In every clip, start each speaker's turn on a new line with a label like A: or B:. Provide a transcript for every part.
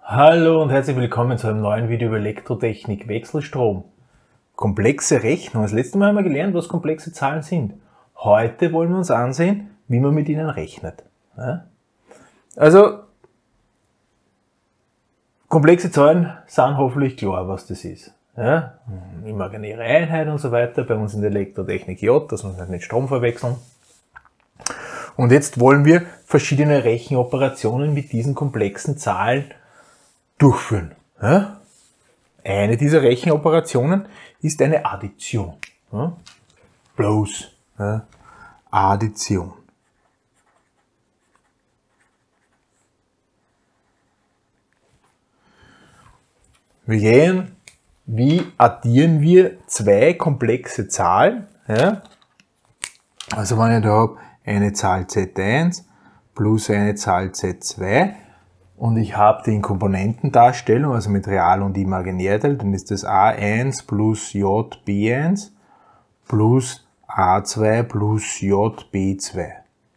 A: Hallo und herzlich willkommen zu einem neuen Video über Elektrotechnik, Wechselstrom. Komplexe Rechnung. Das letzte Mal haben wir gelernt, was komplexe Zahlen sind. Heute wollen wir uns ansehen, wie man mit ihnen rechnet. Also, komplexe Zahlen sind hoffentlich klar, was das ist. Imaginäre Einheit und so weiter, bei uns in der Elektrotechnik J, dass wir uns nicht Strom verwechseln. Und jetzt wollen wir verschiedene Rechenoperationen mit diesen komplexen Zahlen durchführen. Eine dieser Rechenoperationen ist eine Addition. Bloß Addition. Wie addieren wir zwei komplexe Zahlen? Also wenn ich da habe eine Zahl Z1 plus eine Zahl Z2 und ich habe die in Komponentendarstellung, also mit Real- und Imaginärteil, dann ist das A1 plus JB1 plus A2 plus JB2.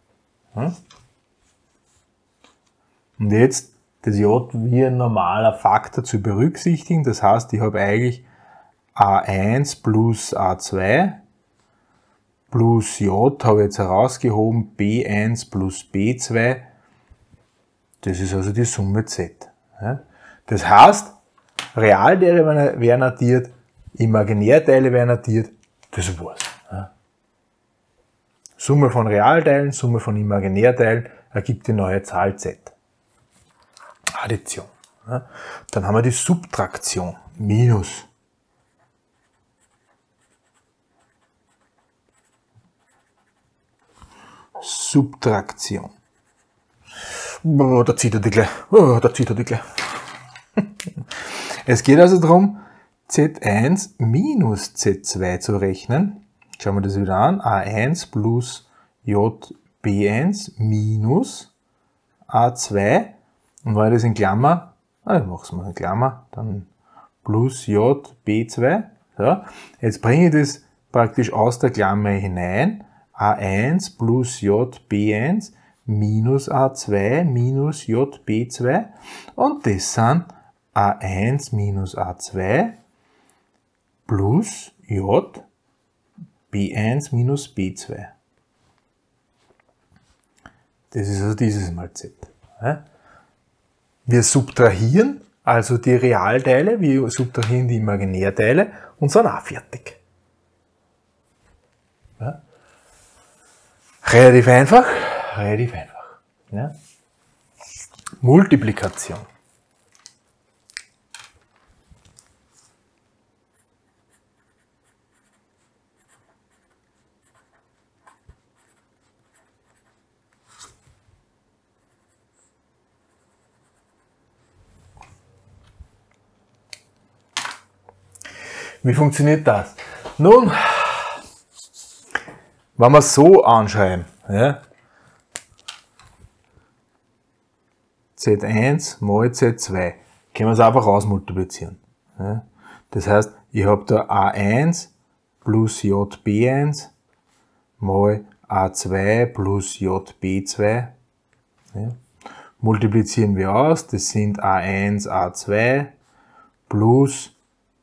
A: Und jetzt das J wie ein normaler Faktor zu berücksichtigen, das heißt, ich habe eigentlich A1 plus A2 plus J, habe ich jetzt herausgehoben, B1 plus B2, das ist also die Summe Z. Das heißt, Realteile werden addiert, Imaginärteile werden addiert, das war's. Summe von Realteilen, Summe von Imaginärteilen ergibt die neue Zahl Z. Addition. Dann haben wir die Subtraktion, Minus. Subtraktion. Da zieht er die gleich. Es geht also darum, Z1 minus Z2 zu rechnen. Schauen wir das wieder an. A1 plus JB1 minus A2. Und weil das in Klammer, ich mache es mal in Klammer, dann plus JB2. So. Jetzt bringe ich das praktisch aus der Klammer hinein. A1 plus JB1 minus A2 minus JB2 und das sind A1 minus A2 plus JB1 minus B2. Das ist also dieses Mal Z. Wir subtrahieren also die Realteile, wir subtrahieren die Imaginärteile und sind auch fertig. Relativ einfach. Multiplikation. Wie funktioniert das? Nun, wenn wir es so anschreiben, Z1 mal Z2, können wir es einfach rausmultiplizieren. Das heißt, ich habe da A1 plus JB1 mal A2 plus JB2. Multiplizieren wir aus, das sind A1, A2 plus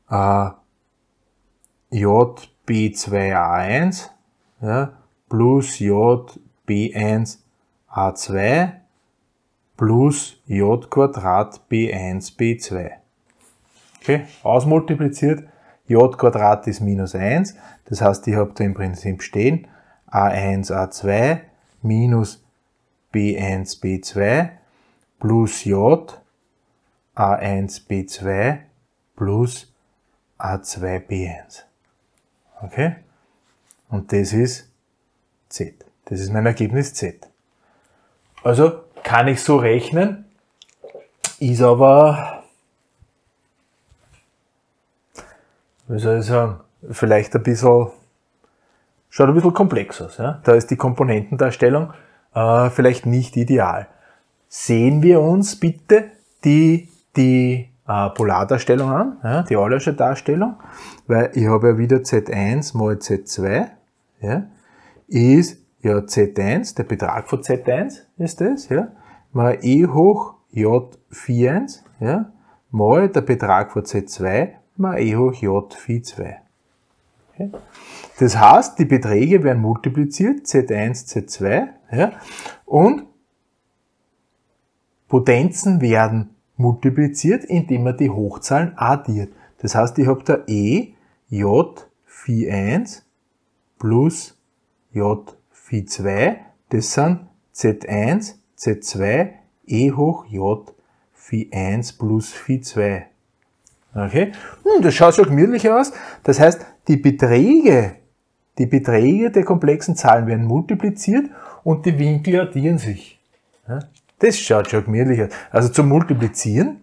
A: JB2A1 plus JB1 A2 plus J Quadrat B1 B2. Okay, ausmultipliziert, J Quadrat ist minus 1, das heißt, ich habe da im Prinzip stehen A1 A2 minus B1 B2 plus J A1 B2 plus A2 B1. Okay? Und das ist Z. Das ist mein Ergebnis Z. Also kann ich so rechnen, ist aber, wie soll ich sagen, vielleicht ein bisschen, schaut ein bisschen komplex aus. Da ist die Komponentendarstellung vielleicht nicht ideal. Sehen wir uns bitte die Polardarstellung an, die Eulersche Darstellung, weil ich habe ja wieder Z1 mal Z2, ist ja Z1, der Betrag von Z1 ist das, mal E hoch J Phi 1, ja, mal der Betrag von Z2 mal E hoch J Phi 2. Okay. Das heißt, die Beträge werden multipliziert, Z1, Z2, ja, und Potenzen werden multipliziert, indem man die Hochzahlen addiert. Das heißt, ich habe da E, J, Phi 1 plus J, Phi 2, das sind Z1, Z2, E hoch J, Phi 1 plus Phi 2. Okay? Das schaut schon gemütlich aus. Das heißt, die Beträge der komplexen Zahlen werden multipliziert und die Winkel addieren sich. Das schaut schon gemütlich aus. Also zum Multiplizieren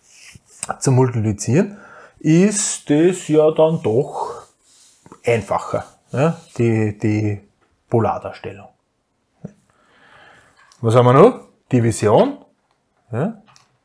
A: ist das ja dann doch einfacher, ja, die Polardarstellung. Was haben wir noch? Division. Ja.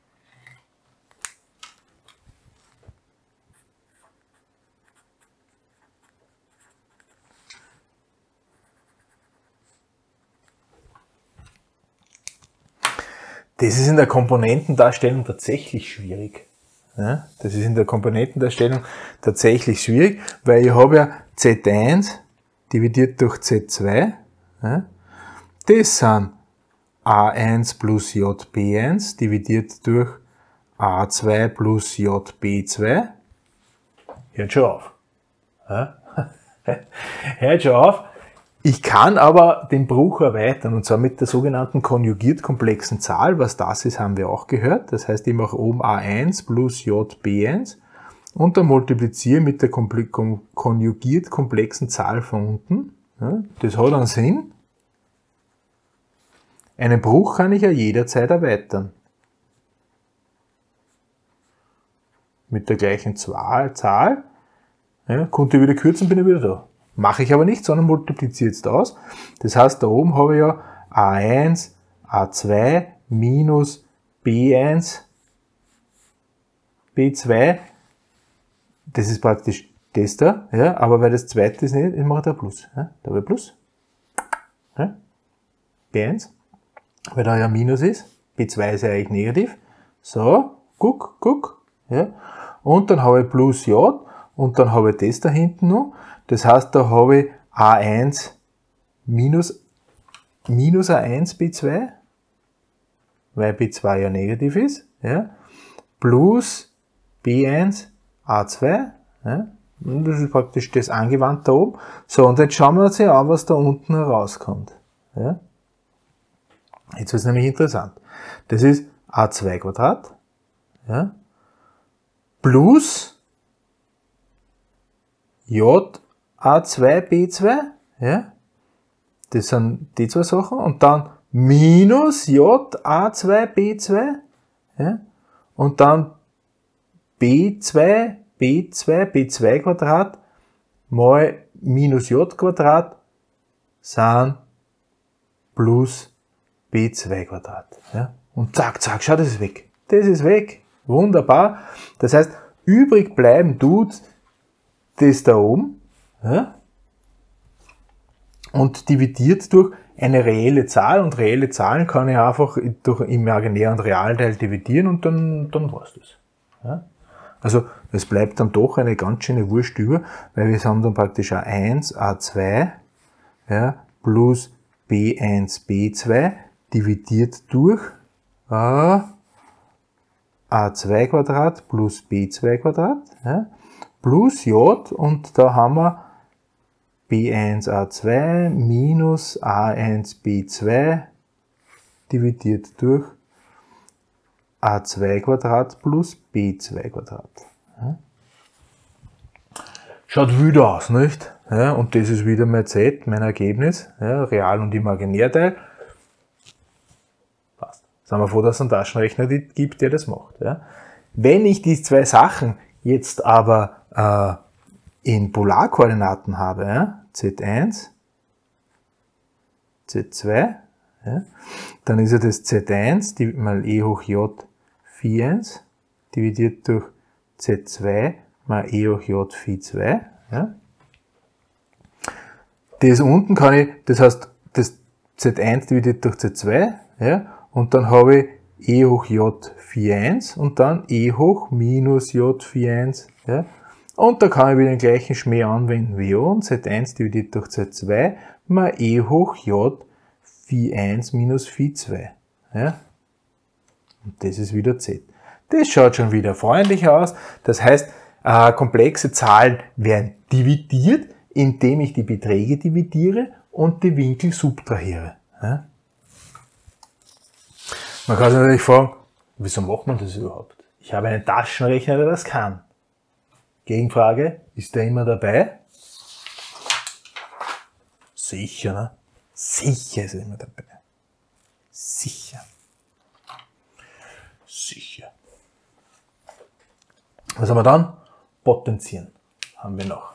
A: Das ist in der Komponentendarstellung tatsächlich schwierig. Ja, das ist in der Komponentendarstellung tatsächlich schwierig, weil ich habe ja Z1 dividiert durch Z2. Ja, das sind A1 plus JB1 dividiert durch A2 plus JB2. Hört schon auf. Ja? Hört schon auf. Ich kann aber den Bruch erweitern, und zwar mit der sogenannten konjugiert komplexen Zahl. Was das ist, haben wir auch gehört. Das heißt, ich mache oben A1 plus JB1 und dann multipliziere mit der konjugiert komplexen Zahl von unten. Ja, das hat einen Sinn. Einen Bruch kann ich ja jederzeit erweitern. Mit der gleichen Zahl. Ja, konnte ich wieder kürzen, bin ich wieder da. Mache ich aber nicht, sondern multipliziere jetzt aus. Das heißt, da oben habe ich ja A1, A2 minus B1, B2. Das ist praktisch das da, ja, aber weil das zweite ist nicht, ich mache da Plus. Ja, da habe ich Plus. Ja, B1, weil da ja Minus ist. B2 ist ja eigentlich negativ. So, guck. Ja. Und dann habe ich Plus J und dann habe ich das da hinten noch. Das heißt, da habe ich A1 minus A1 B2, weil B2 ja negativ ist, ja, plus B1 A2, ja, und das ist praktisch das angewandt da oben. So, und jetzt schauen wir uns an, was da unten herauskommt. Ja. Jetzt wird es nämlich interessant. Das ist A2 Quadrat, ja, plus J A2, B2, ja, das sind die zwei Sachen, und dann minus J, A2, B2, ja, und dann B2, B2 Quadrat mal minus J Quadrat sind plus B2 Quadrat, ja, und zack, schau, das ist weg. Das ist weg. Wunderbar. Das heißt, übrig bleiben tut das da oben, ja, und dividiert durch eine reelle Zahl, und reelle Zahlen kann ich einfach durch imaginären Realteil dividieren und dann war's das. Ja. Also es bleibt dann doch eine ganz schöne Wurst über, weil wir haben dann praktisch A1, A2, ja, plus B1, B2 dividiert durch A2 Quadrat plus B2 Quadrat, ja, plus J, und da haben wir B1A2 minus A1B2 dividiert durch A2 Quadrat plus B2 Quadrat. Ja. Schaut wieder aus, nicht? Ja, und das ist wieder mein Z, mein Ergebnis, ja, Real- und Imaginärteil. Passt. Sind wir froh, dass es einen Taschenrechner gibt, der das macht. Ja. Wenn ich die zwei Sachen jetzt aber in Polarkoordinaten habe, ja, Z1, Z2, ja, dann ist ja das Z1 mal E hoch J Phi 1 dividiert durch Z2 mal E hoch J Phi 2. Ja. Das unten kann ich, das heißt, das Z1 dividiert durch Z2, ja, und dann habe ich e hoch j phi 1 und dann e hoch minus j phi 1. Ja? Und da kann ich wieder den gleichen Schmäh anwenden wie und Z1 dividiert durch Z2 mal e hoch j phi 1 minus phi 2. Ja? Und das ist wieder Z. Das schaut schon wieder freundlicher aus. Das heißt, komplexe Zahlen werden dividiert, indem ich die Beträge dividiere und die Winkel subtrahiere. Ja? Man kann sich natürlich fragen, wieso macht man das überhaupt? Ich habe einen Taschenrechner, der das kann. Gegenfrage, ist der immer dabei? Sicher, ne? Sicher ist er immer dabei. Sicher. Sicher. Was haben wir dann? Potenzieren haben wir noch.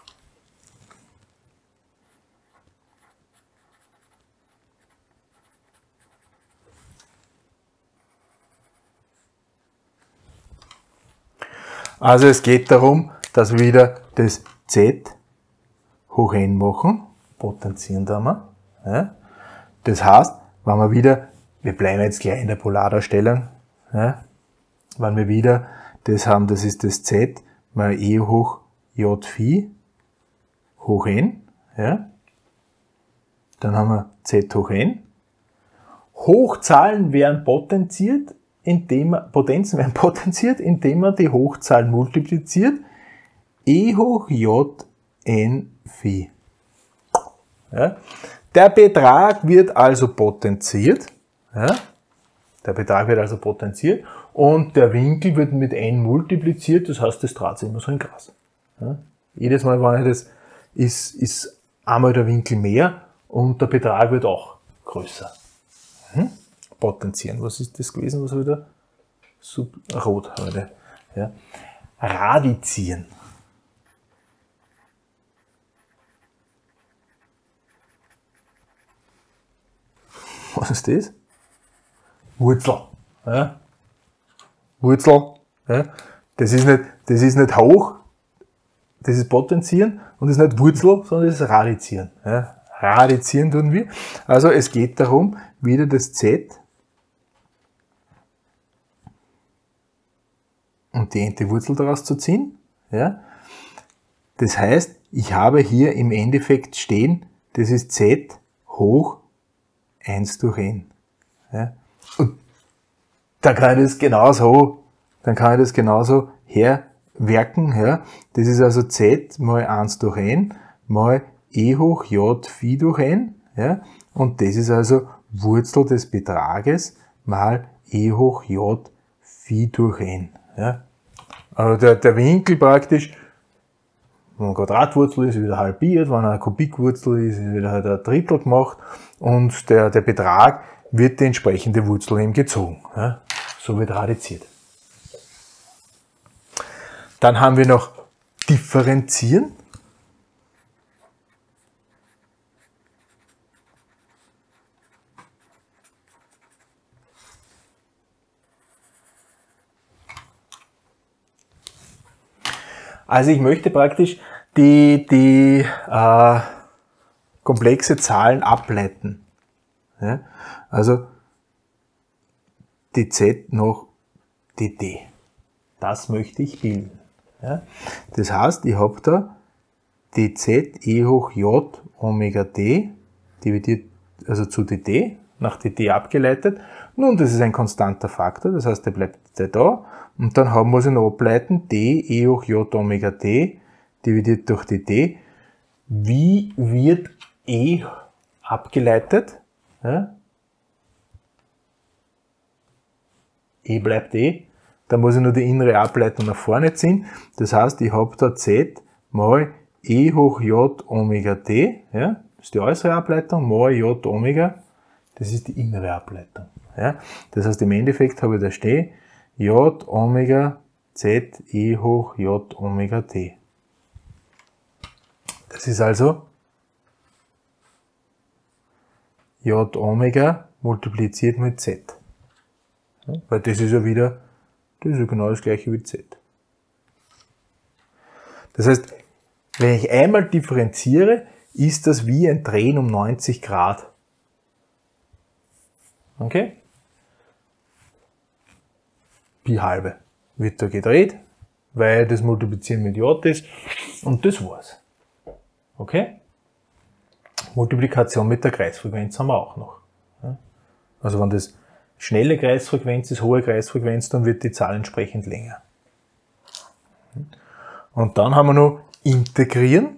A: Also es geht darum, dass wir wieder das Z hoch n machen. Potenzieren da mal. Ja. Das heißt, wenn wir wieder, wir bleiben jetzt gleich in der Polardarstellung, ja, wenn wir wieder das haben, das ist das Z mal e hoch j phi hoch n. Ja. Dann haben wir Z hoch n. Hochzahlen werden potenziert, Potenzen werden potenziert, indem man die Hochzahlen multipliziert. E hoch j n phi. Ja. Der Betrag wird also potenziert. Ja. Der Betrag wird also potenziert und der Winkel wird mit n multipliziert, das heißt, das dreht sich immer so im Kreis. Ja. Jedes Mal, wenn ich das, ist einmal der Winkel mehr und der Betrag wird auch größer. Potenzieren. Was ist das gewesen, was wieder rot heute? Ja. Radizieren. Was ist das? Wurzel. Ja. Wurzel. Ja. Das ist nicht hoch, das ist potenzieren und das ist nicht Wurzel, sondern das ist radizieren. Ja. Radizieren tun wir. Also es geht darum, wieder das Z und die n-te Wurzel daraus zu ziehen. Ja. Das heißt, ich habe hier im Endeffekt stehen, das ist Z hoch 1 durch n. Ja. Und dann kann ich das genauso herwerken. Ja. Das ist also Z mal 1 durch n mal e hoch j phi durch n. Ja. Und das ist also Wurzel des Betrages mal e hoch j phi durch n. Ja. Also der Winkel praktisch, wenn eine Quadratwurzel ist, wieder halbiert, wenn eine Kubikwurzel ist, ist wieder halt ein Drittel gemacht und der Betrag wird die entsprechende Wurzel eben gezogen. Ja. So wird radiziert. Dann haben wir noch differenzieren. Also ich möchte praktisch die komplexe Zahlen ableiten. Ja? Also dz noch dt. Das möchte ich bilden. Ja? Das heißt, ich habe da dz e hoch j Omega d dividiert, also zu dt, nach dt abgeleitet. Nun, das ist ein konstanter Faktor, das heißt, der bleibt da. Und dann muss ich noch ableiten, d e hoch j Omega d dividiert durch dt. Wie wird e abgeleitet? Ja? E bleibt e. Dann muss ich nur die innere Ableitung nach vorne ziehen. Das heißt, ich habe da z mal e hoch j Omega d. Ja? Das ist die äußere Ableitung, mal j Omega. Das ist die innere Ableitung. Ja? Das heißt, im Endeffekt habe ich da stehen j Omega z e hoch j Omega t. Das ist also j Omega multipliziert mit z. Ja, weil das ist ja wieder, das ist ja genau das gleiche wie z. Das heißt, wenn ich einmal differenziere, ist das wie ein Drehen um 90 Grad. Okay? Pi halbe wird da gedreht, weil das Multiplizieren mit J ist und das war's. Okay? Multiplikation mit der Kreisfrequenz haben wir auch noch. Also wenn das schnelle Kreisfrequenz ist, hohe Kreisfrequenz, dann wird die Zahl entsprechend länger. Und dann haben wir noch Integrieren.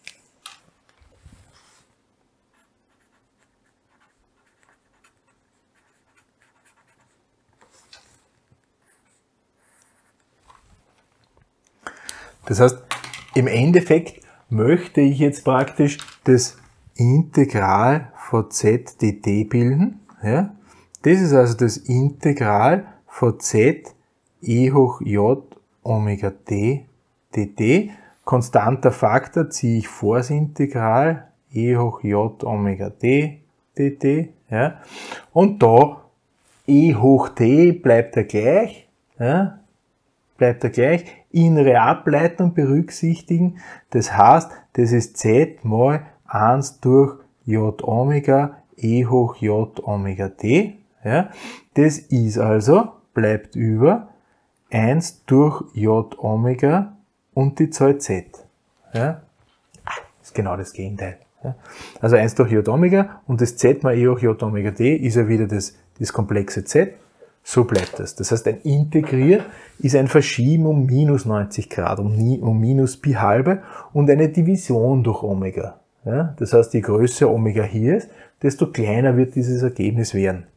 A: Das heißt, im Endeffekt möchte ich jetzt praktisch das Integral von z dt bilden. Ja? Das ist also das Integral von z e hoch j Omega t dt. Konstanter Faktor ziehe ich vor das Integral e hoch j Omega t dt. Ja? Und da e hoch t bleibt er gleich. Ja? Bleibt er gleich. Innere Ableitung berücksichtigen. Das heißt, das ist z mal 1 durch j Omega e hoch j Omega t. Ja. Das ist also, bleibt über 1 durch j Omega und die Zahl z. Ja. Ist genau das Gegenteil. Ja. Also 1 durch j Omega und das z mal e hoch j Omega t ist ja wieder das komplexe z. So bleibt das. Das heißt, ein Integrieren ist ein Verschieben um minus 90 Grad, um minus Pi halbe und eine Division durch Omega. Ja, das heißt, je größer Omega hier ist, desto kleiner wird dieses Ergebnis werden.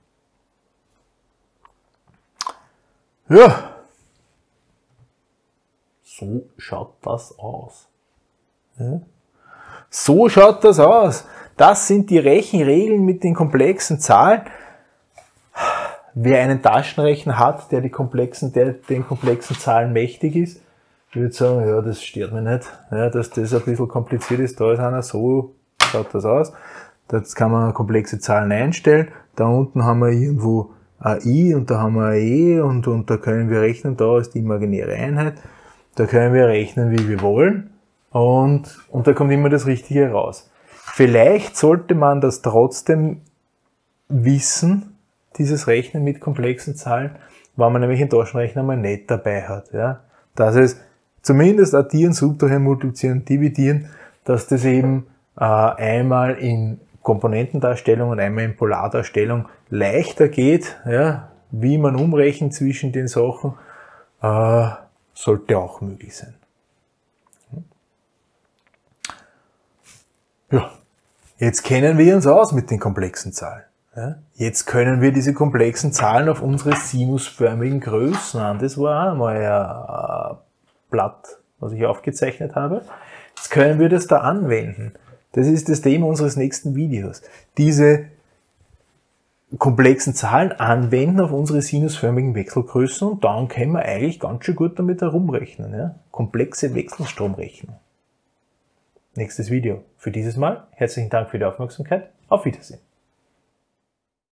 A: Ja, so schaut das aus. Ja. So schaut das aus. Das sind die Rechenregeln mit den komplexen Zahlen. Wer einen Taschenrechner hat, der den komplexen Zahlen mächtig ist, würde sagen, ja, das stört mich nicht, ja, dass das ein bisschen kompliziert ist. Da ist einer, so schaut das aus. Jetzt kann man komplexe Zahlen einstellen. Da unten haben wir irgendwo ein i und da haben wir ein e und da können wir rechnen. Da ist die imaginäre Einheit. Da können wir rechnen, wie wir wollen. Und da kommt immer das Richtige raus. Vielleicht sollte man das trotzdem wissen, dieses Rechnen mit komplexen Zahlen, weil man nämlich einen Taschenrechner mal nicht dabei hat. Ja? Dass es zumindest addieren, subtrahieren, multiplizieren, dividieren, dass das eben einmal in Komponentendarstellung und einmal in Polardarstellung leichter geht, ja? Wie man umrechnet zwischen den Sachen, sollte auch möglich sein. Ja, jetzt kennen wir uns aus mit den komplexen Zahlen. Ja, jetzt können wir diese komplexen Zahlen auf unsere sinusförmigen Größen an. Das war einmal ein Blatt, was ich aufgezeichnet habe. Jetzt können wir das da anwenden. Das ist das Thema unseres nächsten Videos. Diese komplexen Zahlen anwenden auf unsere sinusförmigen Wechselgrößen und dann können wir eigentlich ganz schön gut damit herumrechnen. Ja? Komplexe Wechselstromrechnung. Nächstes Video für dieses Mal. Herzlichen Dank für die Aufmerksamkeit. Auf Wiedersehen.